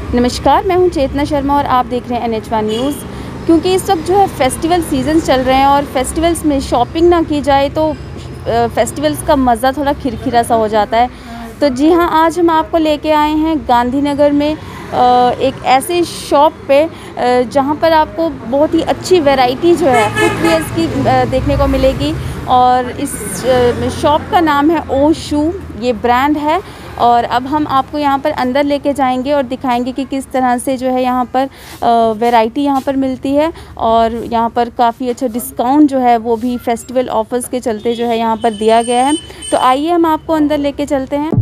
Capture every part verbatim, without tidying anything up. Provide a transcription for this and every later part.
नमस्कार, मैं हूं चेतना शर्मा और आप देख रहे हैं एन एच वन न्यूज़। क्योंकि इस वक्त जो है फेस्टिवल सीजन चल रहे हैं और फेस्टिवल्स में शॉपिंग ना की जाए तो फेस्टिवल्स का मज़ा थोड़ा खिरखिरा सा हो जाता है। तो जी हाँ, आज हम आपको लेके आए हैं गांधीनगर में एक ऐसे शॉप पे जहाँ पर आपको बहुत ही अच्छी वैरायटी जो है फुटवियर्स की देखने को मिलेगी। और इस शॉप का नाम है ओ शू, ये ब्रांड है। और अब हम आपको यहाँ पर अंदर लेके जाएंगे और दिखाएंगे कि किस तरह से जो है यहाँ पर वैरायटी यहाँ पर मिलती है। और यहाँ पर काफ़ी अच्छा डिस्काउंट जो है वो भी फेस्टिवल ऑफर्स के चलते जो है यहाँ पर दिया गया है। तो आइए हम आपको अंदर लेके चलते हैं।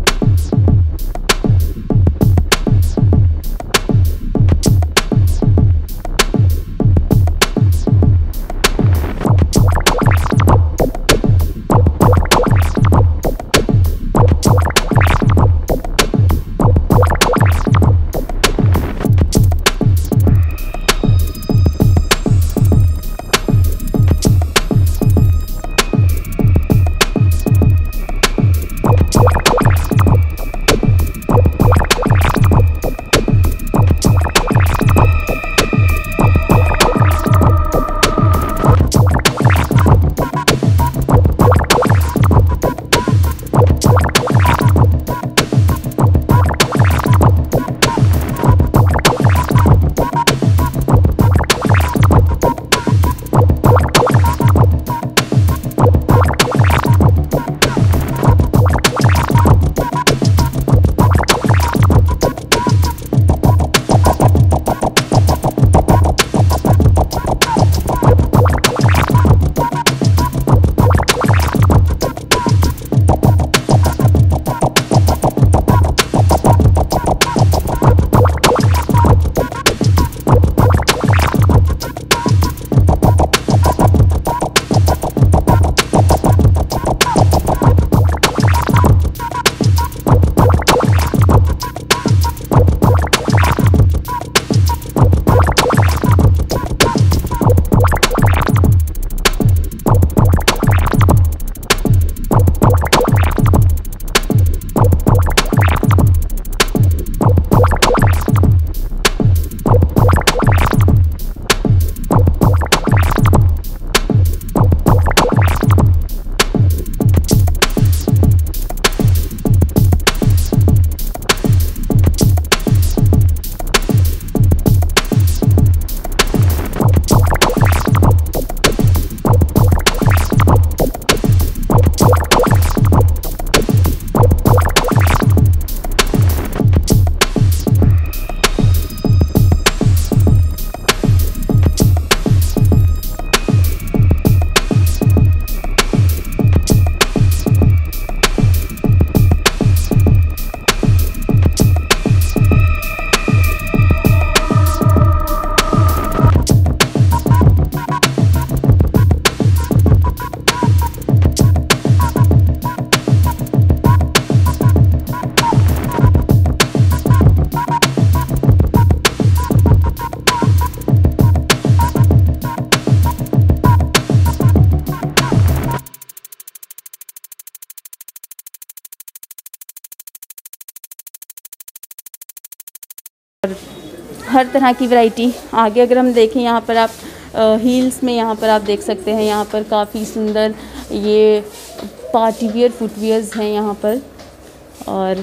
हर तरह की वैरायटी आगे अगर हम देखें, यहाँ पर आप हील्स में यहाँ पर आप देख सकते हैं, यहाँ पर काफ़ी सुंदर ये पार्टी वियर फुटवियर्स हैं यहाँ पर। और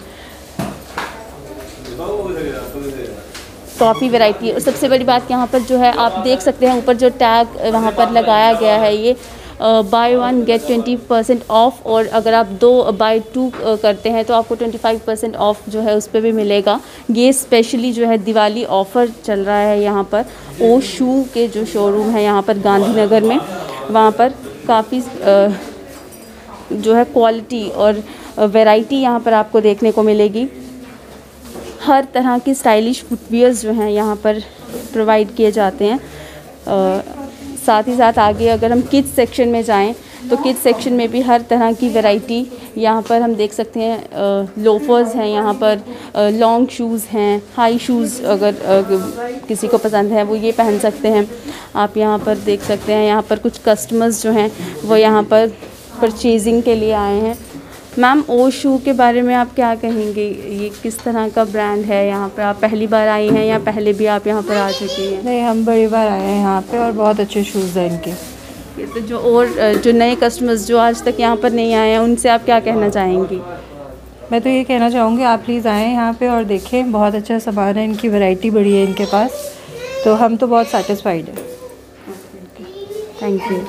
काफ़ी वैरायटी है। और सबसे बड़ी बात यहाँ पर जो है आप देख सकते हैं ऊपर जो टैग वहाँ पर लगाया गया है, ये buy one get twenty percent off. और अगर आप दो बाय टू करते हैं तो आपको ट्वेंटी फाइव परसेंट ऑफ जो है उस पर भी मिलेगा। ये स्पेशली जो है दिवाली ऑफ़र चल रहा है यहाँ पर। ओ शू के जो शोरूम है यहाँ पर गांधीनगर में, वहाँ पर काफ़ी जो है क्वालिटी और वैरायटी यहाँ पर आपको देखने को मिलेगी। हर तरह की स्टाइलिश फुटवियर्स जो हैं यहाँ पर प्रोवाइड किए जाते हैं। साथ ही साथ आगे अगर हम किड्स सेक्शन में जाएं तो किड्स सेक्शन में भी हर तरह की वैरायटी यहाँ पर हम देख सकते हैं। लोफर्स हैं यहाँ पर, लॉन्ग शूज़ हैं, हाई शूज़ अगर किसी को पसंद है वो ये पहन सकते हैं। आप यहाँ पर देख सकते हैं, यहाँ पर कुछ कस्टमर्स जो हैं वो यहाँ पर परचेजिंग के लिए आए हैं। मैम ओ शू के बारे में आप क्या कहेंगे, ये किस तरह का ब्रांड है? यहाँ पर आप पहली बार आई हैं या पहले भी आप यहाँ पर आ चुकी हैं? नहीं, हम बड़ी बार आए हैं यहाँ पे और बहुत अच्छे शूज़ हैं इनके। ये तो जो और जो नए कस्टमर्स जो आज तक यहाँ पर नहीं आए हैं उनसे आप क्या कहना चाहेंगी? मैं तो ये कहना चाहूँगी आप प्लीज़ आएँ यहाँ पे और देखें, बहुत अच्छा सामान है, इनकी वैरायटी बड़ी है इनके पास, तो हम तो बहुत सेटिस्फाइड हैं। Thank you.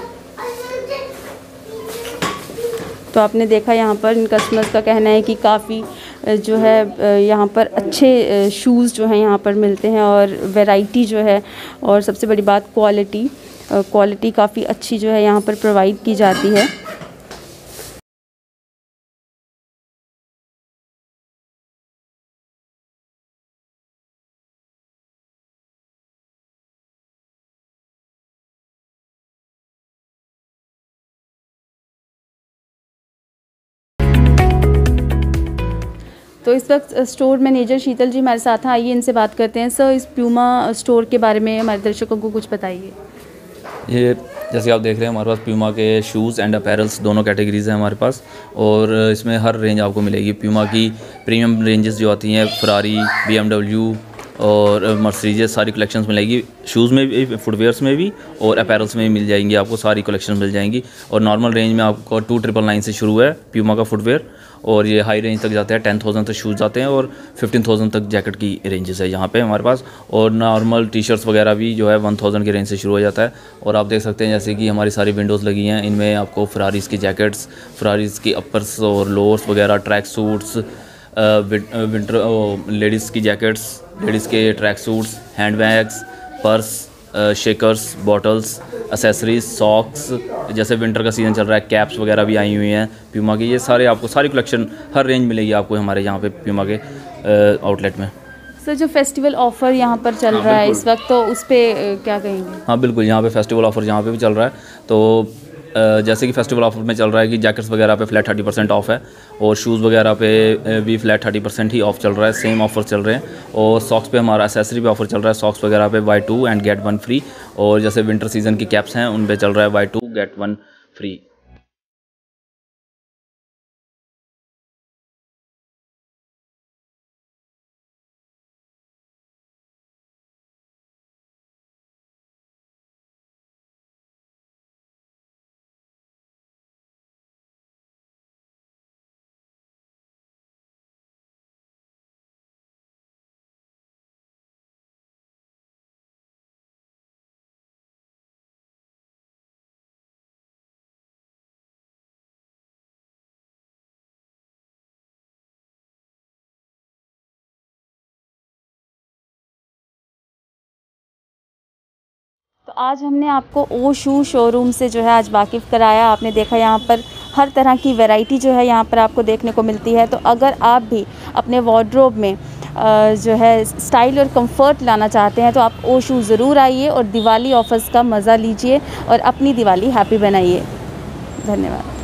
तो आपने देखा यहाँ पर इन कस्टमर्स का कहना है कि काफ़ी जो है यहाँ पर अच्छे शूज़ जो हैं यहाँ पर मिलते हैं और वैरायटी जो है, और सबसे बड़ी बात क्वालिटी क्वालिटी काफ़ी अच्छी जो है यहाँ पर प्रोवाइड की जाती है। तो इस वक्त स्टोर मैनेजर शीतल जी हमारे साथ हैं, आइए इनसे बात करते हैं। सर, इस प्यूमा स्टोर के बारे में हमारे दर्शकों को कुछ बताइए। ये जैसे आप देख रहे हैं हमारे पास प्यूमा के शूज़ एंड अपैरल्स दोनों कैटेगरीज़ हैं हमारे पास, और इसमें हर रेंज आपको मिलेगी। प्यूमा की प्रीमियम रेंजेस जो आती हैं, फरारी, बीएमडब्ल्यू और मर्सिडीज, सारी कलेक्शंस मिलेगी। शूज़ में भी, फुटवेयर्स में भी और अपैरल्स में भी मिल जाएंगी, आपको सारी कलेक्शन मिल जाएंगी। और नॉर्मल रेंज में आपको टू ट्रिपल नाइन से शुरू है प्यूमा का फुटवेयर, और ये हाई रेंज तक जाते हैं, टेन थाउजेंड तक शूज़ जाते हैं और फिफ्टीन थाउजेंड तक जैकेट की रेंजेस है यहाँ पे हमारे पास। और नॉर्मल टी शर्ट्स वगैरह भी जो है वन थाउजेंड की रेंज से शुरू हो जाता है। और आप देख सकते हैं जैसे कि हमारी सारी विंडोज़ लगी हैं, इनमें आपको फरारीज़ की जैकेट्स, फरारीज़ की अपर्स और लोअर्स वगैरह, ट्रैक सूट्स, विंटर लेडीज़ की जैकेट्स, लेडीज़ के track suits, hand bags, purse, shakers, bottles, accessories, socks, जैसे विंटर का सीज़न चल रहा है, कैप्स वगैरह भी आई हुई हैं प्यूमा की। ये सारे आपको सारी कलेक्शन हर रेंज मिलेगी आपको हमारे यहाँ पे प्यूमा के आउटलेट में। सर, जो फेस्टिवल ऑफ़र यहाँ पर चल हाँ, रहा है इस वक्त, तो उस पर क्या कहेंगे? हाँ बिल्कुल, यहाँ पे फेस्टिवल ऑफ़र यहाँ पे भी चल रहा है। तो जैसे कि फेस्टिवल ऑफर में चल रहा है कि जैकेट्स वगैरह पे फ्लैट थर्टी परसेंट ऑफ है, और शूज़ वगैरह पे भी फ्लैट थर्टी परसेंट ही ऑफ चल रहा है, सेम ऑफर चल रहे हैं। और सॉक्स पे हमारा एसेसरी पे ऑफर चल रहा है, सॉक्स वगैरह पे buy two and get one free. और जैसे विंटर सीजन की कैप्स हैं उन पे चल रहा है buy two get one free. तो आज हमने आपको ओ शू शोरूम से जो है आज वाकिफ़ कराया। आपने देखा यहाँ पर हर तरह की वैरायटी जो है यहाँ पर आपको देखने को मिलती है। तो अगर आप भी अपने वार्डरोब में जो है स्टाइल और कंफर्ट लाना चाहते हैं तो आप ओ शू ज़रूर आइए और दिवाली ऑफर्स का मज़ा लीजिए और अपनी दिवाली हैप्पी बनाइए। धन्यवाद।